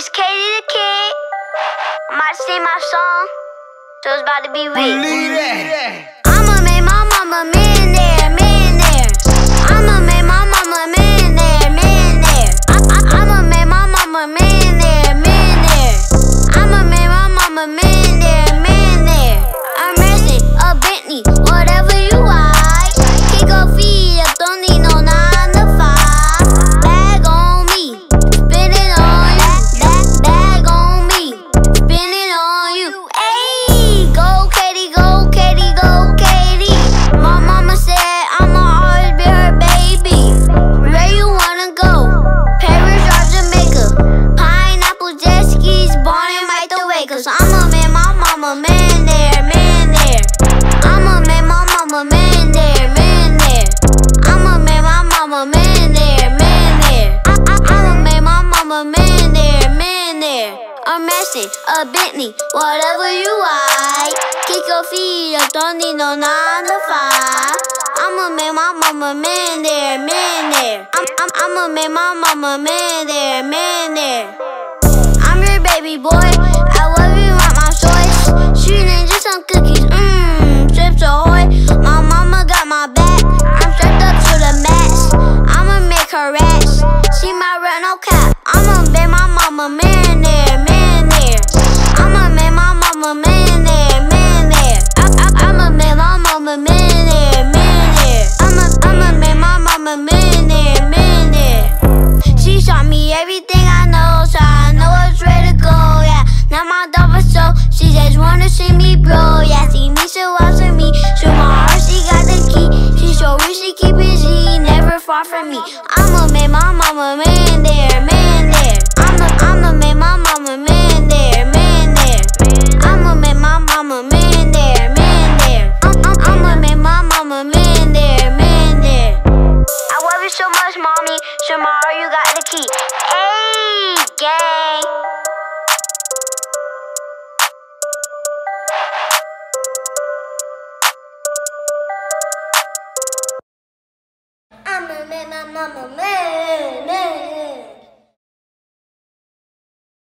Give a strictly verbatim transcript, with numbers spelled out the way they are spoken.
It's Katie the Kid. I'm about to sing my song, so it's about to be real. I'ma make my mama millionaire, millionaire. I'ma make my mama millionaire, millionaire. I I I'ma make my mama millionaire, millionaire. I'ma make my mama millionaire, millionaire. I'm racing a Bentley, whatever you like. Kick off feet up, don't need no nine to five. Bag on me, spin it on you. Bag, bag on me, spin it on you. Ayy, go Katie, go Katie, go Katie. My mama said I'ma always be her baby. Where you wanna go? Paris or Jamaica? Pineapple jet skis, born in right the way. Cause I'ma make my mama man there, man there. I'ma make my mama man there, man there. I'ma make my mama man there, man there. I I I'ma make my mama man there, man there. I'm resting a Bentley, whatever you like. Kick your feet up, don't need no nine to five. I'ma make my mama man there, man there. I'm I'm I'ma make my mama man there, man there. I'm your baby boy, I love you like my choice. Shooting just some cookies, mmm, Chips Ahoy. My mama got my back, I'm strapped up to the max. I'ma make her rats, she might run no cap. I'ma make my mama man there, man there. I'ma make my mama man there, man there. I I I'ma make my mama man there, man there. I'ma I'ma make my mama man there, man there. She taught me everything I know, so I know it's ready to go, yeah. Now my dog is so, she just wanna see me, bro, yeah. See me, she wants me, show my heart, she got the key. She so rich, she keep it G, never far from me. I'ma make my mama man there, man there. I'ma, I'ma make my mama man there, man there. I'ma make my mama man there, man there. I'm, I'm, I'ma make my mama man there, man there. I love you so much, mommy. Tomorrow you got the key. Hey, gang. I'ma make my mama man, man.